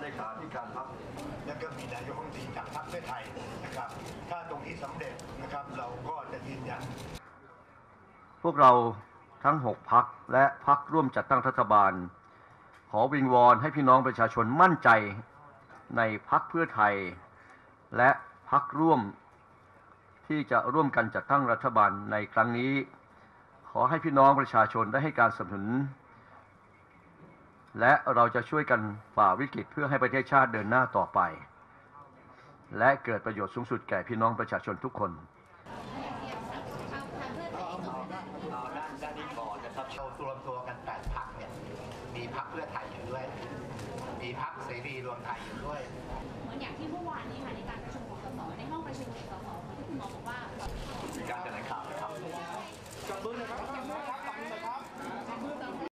เลขาธิการพรรคและก็มีนายกรัฐมนตรีจากพรรคเพื่อไทยนะครับถ้าตรงนี้สำเร็จนะครับเราก็จะยืนยันพวกเราทั้ง6พรรคและพรรคร่วมจัดตั้งรัฐบาลขอวิงวอนให้พี่น้องประชาชนมั่นใจในพรรคเพื่อไทยและพรรคร่วมที่จะร่วมกันจัดตั้งรัฐบาลในครั้งนี้ขอให้พี่น้องประชาชนได้ให้การสนับสนุนและเราจะช่วยกันฝ่าวิกฤตเพื่อให้ประเทศชาติเดินหน้าต่อไปและเกิดประโยชน์สูงสุดแก่พี่น้องประชาชนทุกคนด้านนี้ก่อนนะครับเรารวมตัวกัน8 พรรคเนี่ยมีพรรคเพื่อไทยอยู่ด้วยมีพรรคเสรีรวมไทยอยู่ด้วยเหมือนอย่างที่เมื่อวานนี้ค่ะในการประชุมของสสในห้องประชุมของสสที่คุณหมอบอกว่า